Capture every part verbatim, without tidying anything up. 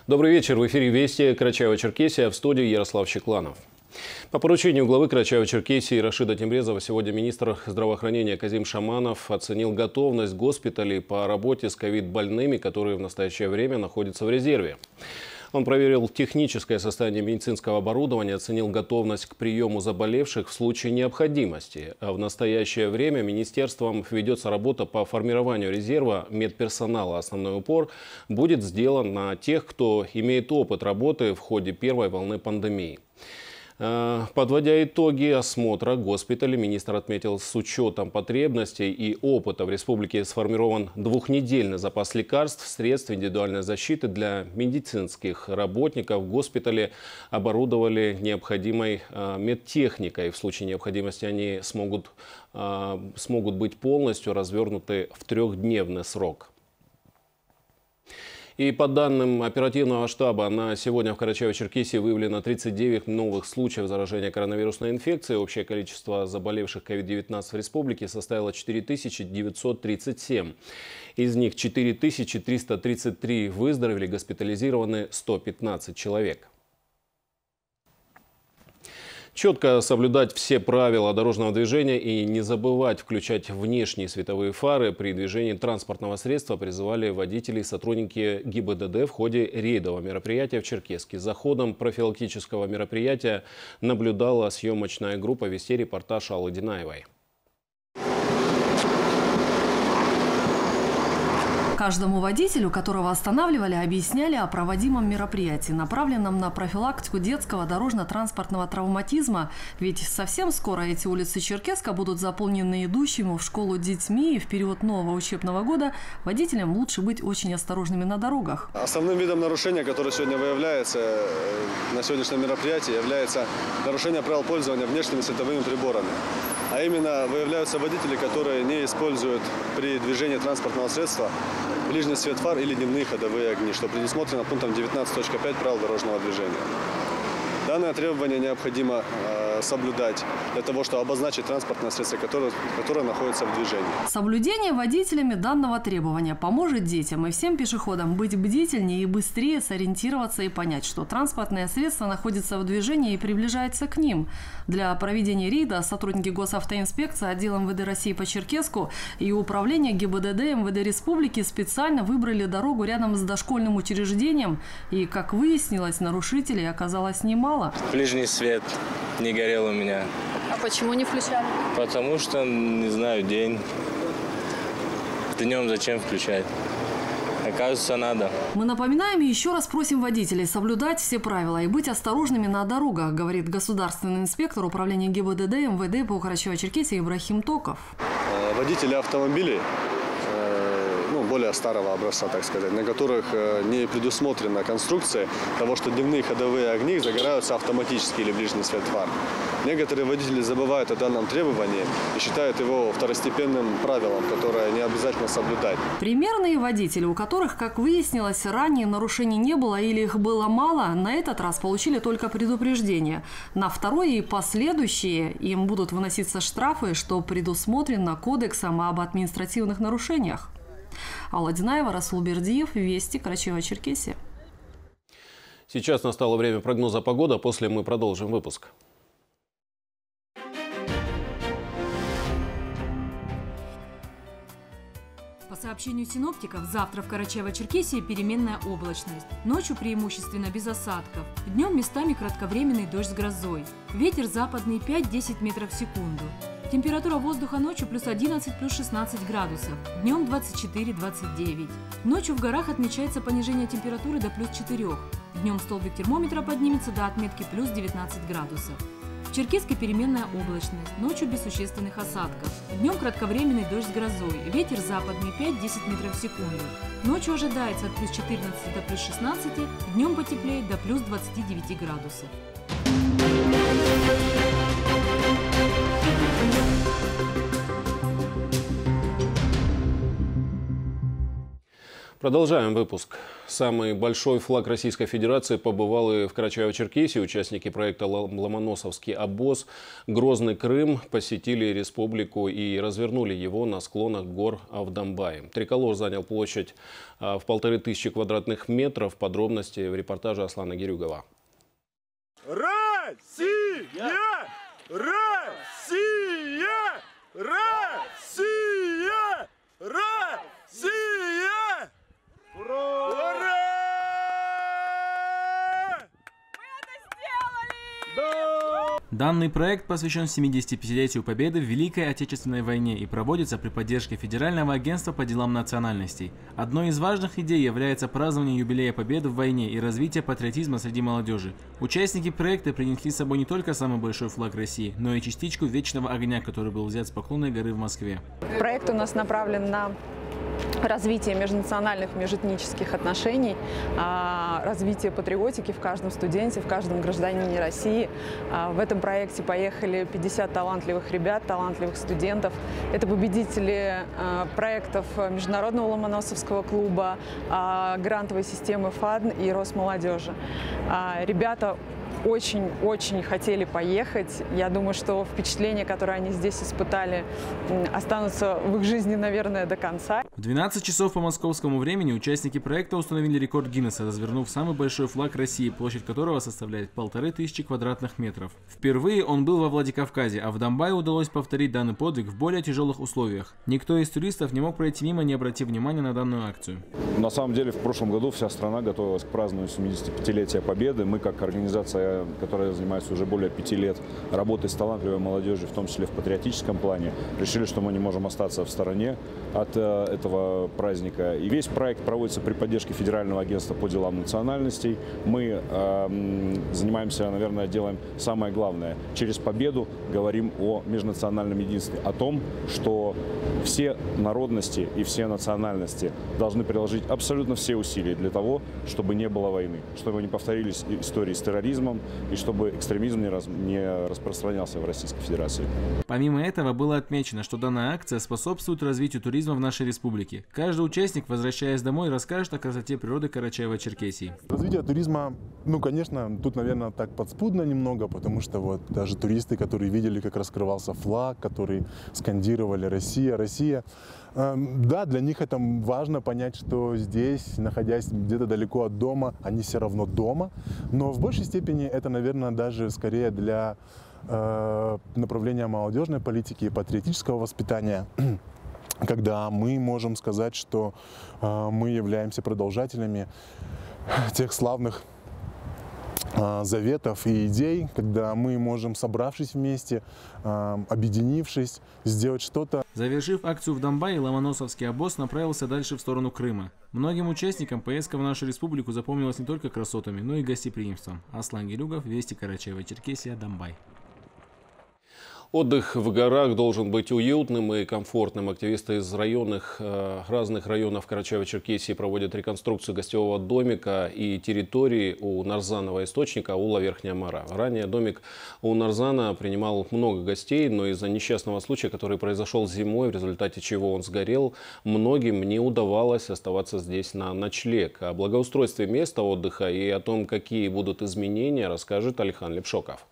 Добрый вечер. В эфире «Вести» Карачаево-Черкесия, в студии Ярослав Щекланов. По поручению главы Карачаево-Черкесии Рашида Темрезова сегодня министр здравоохранения Казим Шаманов оценил готовность госпиталей по работе с ковид-больными, которые в настоящее время находятся в резерве. Он проверил техническое состояние медицинского оборудования, оценил готовность к приему заболевших в случае необходимости. А в настоящее время министерством ведется работа по формированию резерва медперсонала. Основной упор будет сделан на тех, кто имеет опыт работы в ходе первой волны пандемии. Подводя итоги осмотра госпиталя, министр отметил, с учетом потребностей и опыта в республике сформирован двухнедельный запас лекарств, средств индивидуальной защиты для медицинских работников. В госпитале оборудовали необходимой медтехникой. В случае необходимости они смогут, смогут быть полностью развернуты в трехдневный срок. И по данным оперативного штаба, на сегодня в Карачаево-Черкесии выявлено тридцать девять новых случаев заражения коронавирусной инфекцией. Общее количество заболевших ковид девятнадцать в республике составило четыре тысячи девятьсот тридцать семь. Из них четыре тысячи триста тридцать три выздоровели, госпитализированы сто пятнадцать человек. Четко соблюдать все правила дорожного движения и не забывать включать внешние световые фары при движении транспортного средства призывали водители и сотрудники ГИБДД в ходе рейдового мероприятия в Черкесске. За ходом профилактического мероприятия наблюдала съемочная группа, вести репортаж Аллы Динаевой. Каждому водителю, которого останавливали, объясняли о проводимом мероприятии, направленном на профилактику детского дорожно-транспортного травматизма. Ведь совсем скоро эти улицы Черкесска будут заполнены идущими в школу детьми, и в период нового учебного года водителям лучше быть очень осторожными на дорогах. Основным видом нарушения, которое сегодня выявляется на сегодняшнем мероприятии, является нарушение правил пользования внешними световыми приборами. А именно выявляются водители, которые не используют при движении транспортного средства ближний свет фар или дневные ходовые огни, что предусмотрено пунктом девятнадцать точка пять правил дорожного движения. Данное требование необходимо э, соблюдать для того, чтобы обозначить транспортное средство, которое, которое находится в движении. Соблюдение водителями данного требования поможет детям и всем пешеходам быть бдительнее и быстрее сориентироваться и понять, что транспортное средство находится в движении и приближается к ним. Для проведения рейда сотрудники госавтоинспекции, отдела эм вэ дэ России по Черкесску и управления ГИБДД эм вэ дэ Республики специально выбрали дорогу рядом с дошкольным учреждением. И, как выяснилось, нарушителей оказалось немало. Ближний свет не горел у меня. А почему не включали? Потому что, не знаю, день. Днем зачем включать? Оказывается, надо. Мы напоминаем и еще раз просим водителей соблюдать все правила и быть осторожными на дорогах, говорит государственный инспектор управления ГИБДД эм вэ дэ по Карачаево-Черкесии Ибрахим Токов. Водители автомобилей ну, более старого образца, так сказать, на которых не предусмотрена конструкция того, что дневные ходовые огни загораются автоматически или ближний свет фар. Некоторые водители забывают о данном требовании и считают его второстепенным правилом, которое не обязательно соблюдать. Примерные водители, у которых, как выяснилось, ранее нарушений не было или их было мало, на этот раз получили только предупреждение. На второе и последующие им будут выноситься штрафы, что предусмотрено Кодексом об административных нарушениях. Алла Динаева, Расул Бердиев, Вести, Карачаево-Черкесия. Сейчас настало время прогноза погоды, а после мы продолжим выпуск. По сообщению синоптиков, завтра в Карачаево-Черкесии переменная облачность. Ночью преимущественно без осадков. Днем местами кратковременный дождь с грозой. Ветер западный пять-десять метров в секунду. Температура воздуха ночью плюс одиннадцать, плюс шестнадцать градусов. Днем двадцать четыре — двадцать девять. Ночью в горах отмечается понижение температуры до плюс четырёх. Днем столбик термометра поднимется до отметки плюс девятнадцать градусов. В Черкесске переменная облачность, ночью без существенных осадков. Днем кратковременный дождь с грозой, ветер западный пять-десять метров в секунду. Ночью ожидается от плюс четырнадцати до плюс шестнадцати, днем потеплеет до плюс двадцати девяти градусов. Продолжаем выпуск. Самый большой флаг Российской Федерации побывал и в Карачаево-Черкесии. Участники проекта «Ломоносовский обоз» «Грозный Крым» посетили республику и развернули его на склонах гор Авдамбай. Триколор занял площадь в полторы тысячи квадратных метров. Подробности в репортаже Аслана Гирюгова. Россия! Россия! Россия! Россия! Ура! Ура! Мы это сделали! Да! Данный проект посвящен семидесятипятилетию Победы в Великой Отечественной войне и проводится при поддержке Федерального агентства по делам национальностей. Одной из важных идей является празднование юбилея Победы в войне и развитие патриотизма среди молодежи. Участники проекта принесли с собой не только самый большой флаг России, но и частичку вечного огня, который был взят с Поклонной горы в Москве. Проект у нас направлен на развитие межнациональных, межэтнических отношений, развитие патриотики в каждом студенте, в каждом гражданине России. В этом проекте поехали пятьдесят талантливых ребят, талантливых студентов. Это победители проектов Международного Ломоносовского клуба, грантовой системы ФАДН и Росмолодежи. Ребята очень-очень хотели поехать. Я думаю, что впечатления, которые они здесь испытали, останутся в их жизни, наверное, до конца. В двенадцать часов по московскому времени участники проекта установили рекорд Гиннесса, развернув самый большой флаг России, площадь которого составляет полторы тысячи квадратных метров. Впервые он был во Владикавказе, а в Домбае удалось повторить данный подвиг в более тяжелых условиях. Никто из туристов не мог пройти мимо, не обратив внимания на данную акцию. На самом деле, в прошлом году вся страна готовилась к празднованию семидесятипятилетия Победы. Мы, как организация, которая занимается уже более пяти лет работой с талантливой молодежью, в том числе в патриотическом плане, решили, что мы не можем остаться в стороне от э, этого праздника. И весь проект проводится при поддержке Федерального агентства по делам национальностей. Мы э, занимаемся, наверное, делаем самое главное. Через победу говорим о межнациональном единстве, о том, что все народности и все национальности должны приложить абсолютно все усилия для того, чтобы не было войны, чтобы не повторились истории с терроризмом, и чтобы экстремизм не, раз, не распространялся в Российской Федерации. Помимо этого было отмечено, что данная акция способствует развитию туризма в нашей республике. Каждый участник, возвращаясь домой, расскажет о красоте природы Карачаево-Черкесии. Развитие туризма, ну, конечно, тут, наверное, так подспудно немного, потому что вот даже туристы, которые видели, как раскрывался флаг, которые скандировали «Россия, Россия», да, для них это важно понять, что здесь, находясь где-то далеко от дома, они все равно дома. Но в большей степени это, наверное, даже скорее для э, направления молодежной политики и патриотического воспитания, когда мы можем сказать, что э, мы являемся продолжателями тех славных заветов и идей, когда мы можем, собравшись вместе, объединившись, сделать что-то. Завершив акцию в Домбае, Ломоносовский обоз направился дальше в сторону Крыма. Многим участникам поездка в нашу республику запомнилась не только красотами, но и гостеприимством. Аслан Гирюгов, Вести, Карачаево-Черкесия, Домбай. Отдых в горах должен быть уютным и комфортным. Активисты из районных, разных районов Карачаево-Черкесии проводят реконструкцию гостевого домика и территории у Нарзанного источника аула Верхняя Мара. Ранее домик у Нарзана принимал много гостей, но из-за несчастного случая, который произошел зимой, в результате чего он сгорел, многим не удавалось оставаться здесь на ночлег. О благоустройстве места отдыха и о том, какие будут изменения, расскажет Алихан Лепшоков.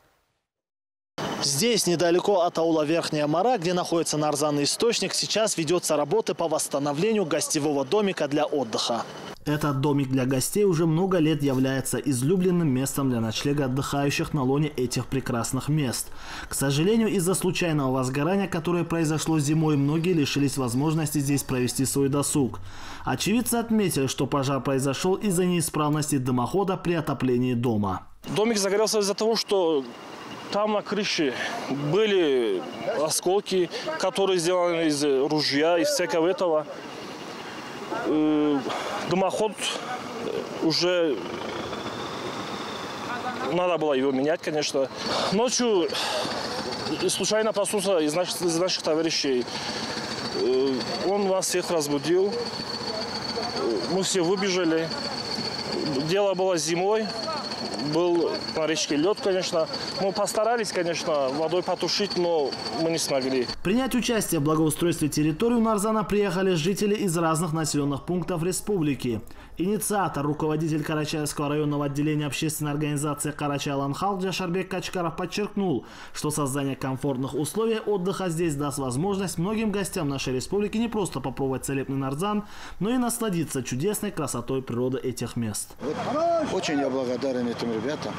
Здесь, недалеко от аула Верхняя Мара, где находится Нарзанный источник, сейчас ведется работа по восстановлению гостевого домика для отдыха. Этот домик для гостей уже много лет является излюбленным местом для ночлега отдыхающих на лоне этих прекрасных мест. К сожалению, из-за случайного возгорания, которое произошло зимой, многие лишились возможности здесь провести свой досуг. Очевидцы отметили, что пожар произошел из-за неисправности дымохода при отоплении дома. Домик загорелся из-за того, что там на крыше были осколки, которые сделаны из ружья, из всякого этого. Дымоход уже надо было его менять, конечно. Ночью случайно проснулся из наших, из наших товарищей. Он нас всех разбудил. Мы все выбежали. Дело было зимой. был на речке лед, конечно. Мы постарались, конечно, водой потушить, но мы не смогли. Принять участие в благоустройстве территории у Нарзана приехали жители из разных населенных пунктов республики. Инициатор, руководитель Карачаевского районного отделения общественной организации «Карачай-Аланхал» Джашарбек Качкаров подчеркнул, что создание комфортных условий отдыха здесь даст возможность многим гостям нашей республики не просто попробовать целебный нарзан, но и насладиться чудесной красотой природы этих мест. Вот очень я благодарен этим ребятам,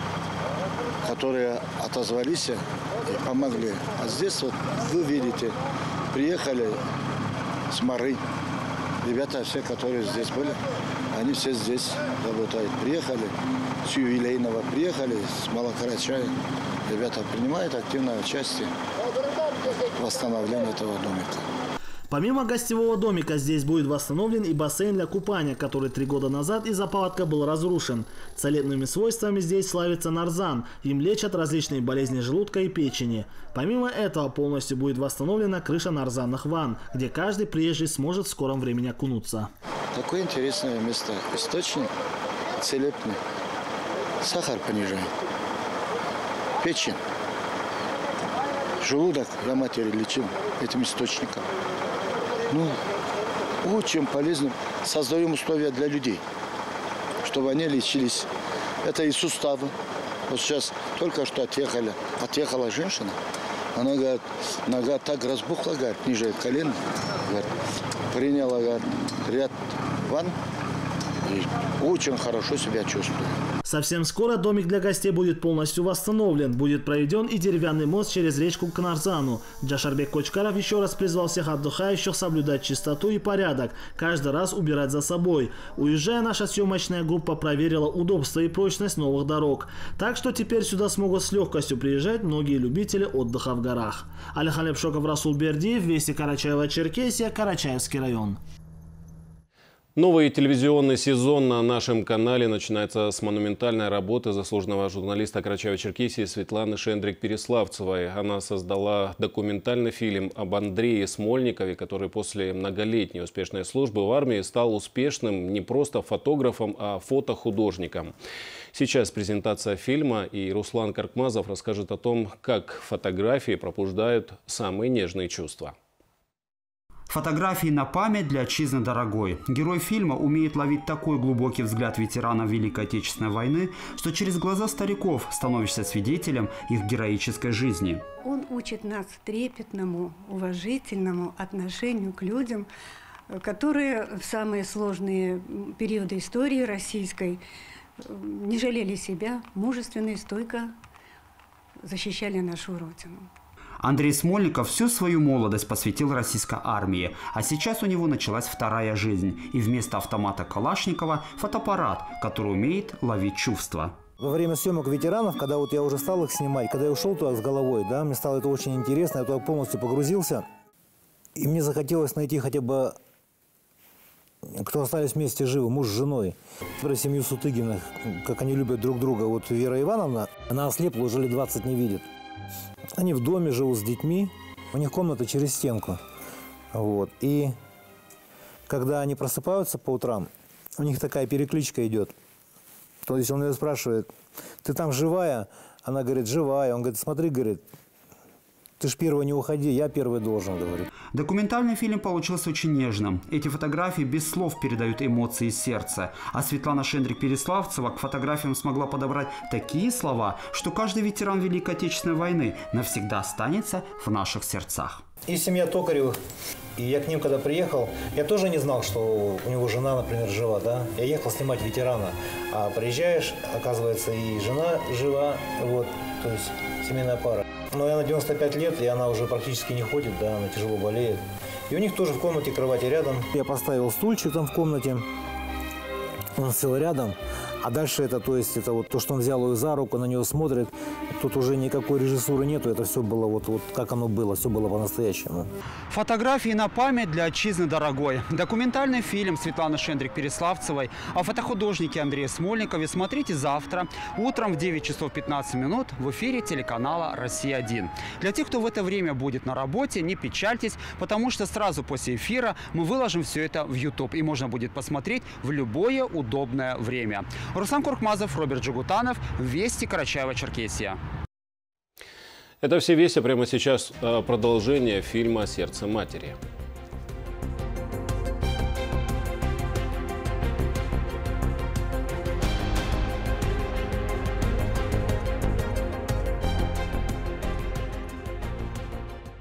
которые отозвались и помогли. А здесь вот вы видите, приехали с Мары. Ребята все, которые здесь были, они все здесь работают. Приехали с юбилейного, приехали с Малокарачая. Ребята принимают активное участие в восстановлении этого домика. Помимо гостевого домика здесь будет восстановлен и бассейн для купания, который три года назад из-за паводка был разрушен. Целебными свойствами здесь славится нарзан. Им лечат различные болезни желудка и печени. Помимо этого полностью будет восстановлена крыша нарзанных ванн, где каждый приезжий сможет в скором времени окунуться. Такое интересное место. Источник целебный. Сахар понижает. Печень. Желудок для матери лечим этим источником. Ну, очень полезно. Создаем условия для людей, чтобы они лечились. Это и суставы. Вот сейчас только что отъехали, отъехала женщина. Она говорит, нога так разбухла, говорит, ниже колена. Говорит, приняла, говорит, ряд ванн и очень хорошо себя чувствует. Совсем скоро домик для гостей будет полностью восстановлен. Будет проведен и деревянный мост через речку к Нарзану. Джашарбек Качкаров еще раз призвал всех отдыхающих соблюдать чистоту и порядок, каждый раз убирать за собой. Уезжая, наша съемочная группа проверила удобство и прочность новых дорог. Так что теперь сюда смогут с легкостью приезжать многие любители отдыха в горах. Алихан Лепшоков, Расул Бердиев, Вести Карачаево-Черкесия, Карачаевский район. Новый телевизионный сезон на нашем канале начинается с монументальной работы заслуженного журналиста Карачаево-Черкесии Светланы Шендрик-Переславцевой. Она создала документальный фильм об Андрее Смольникове, который после многолетней успешной службы в армии стал успешным не просто фотографом, а фотохудожником. Сейчас презентация фильма, и Руслан Каркмазов расскажет о том, как фотографии пробуждают самые нежные чувства. Фотографии на память для отчизны дорогой. Герой фильма умеет ловить такой глубокий взгляд ветеранов Великой Отечественной войны, что через глаза стариков становишься свидетелем их героической жизни. Он учит нас трепетному, уважительному отношению к людям, которые в самые сложные периоды истории российской не жалели себя, мужественно и стойко защищали нашу Родину. Андрей Смольников всю свою молодость посвятил российской армии, а сейчас у него началась вторая жизнь. И вместо автомата Калашникова фотоаппарат, который умеет ловить чувства. Во время съемок ветеранов, когда вот я уже стал их снимать, когда я ушел туда с головой, да, мне стало это очень интересно, я туда полностью погрузился. И мне захотелось найти хотя бы, кто остались вместе живы, муж с женой. Про семью Сутыгиных, как они любят друг друга. Вот Вера Ивановна, она ослепла, уже лет двадцать не видит. Они в доме живут с детьми, у них комната через стенку. Вот. И когда они просыпаются по утрам, у них такая перекличка идет. То есть он ее спрашивает, ты там живая? Она говорит, живая. Он говорит, смотри, говорит, ты ж первый не уходи, я первый должен, говорит. Документальный фильм получился очень нежным. Эти фотографии без слов передают эмоции из сердца. А Светлана Шендрик-Переславцева к фотографиям смогла подобрать такие слова, что каждый ветеран Великой Отечественной войны навсегда останется в наших сердцах. И семья Токаревых. И я к ним, когда приехал, я тоже не знал, что у него жена, например, жива, да. Я ехал снимать ветерана, а приезжаешь, оказывается, и жена жива, вот, то есть семейная пара. Но она девяносто пять лет, и она уже практически не ходит, да, она тяжело болеет. И у них тоже в комнате кровати рядом. Я поставил стульчик там в комнате, он сел рядом, а дальше это, то есть, это вот то, что он взял ее за руку, на нее смотрит, Тут уже никакой режиссуры нету, это все было вот, вот как оно было, все было по-настоящему. Фотографии на память для отчизны дорогой. Документальный фильм Светланы Шендрик-Переславцевой о фотохудожнике Андрее Смольникове смотрите завтра утром в девять часов пятнадцать минут в эфире телеканала «Россия один». Для тех, кто в это время будет на работе, не печальтесь, потому что сразу после эфира мы выложим все это в YouTube, и можно будет посмотреть в любое удобное время. Руслан Куркмазов, Роберт Джигутанов, Вести, Карачаево-Черкесия. Это все вести. Прямо сейчас продолжение фильма «Сердце матери».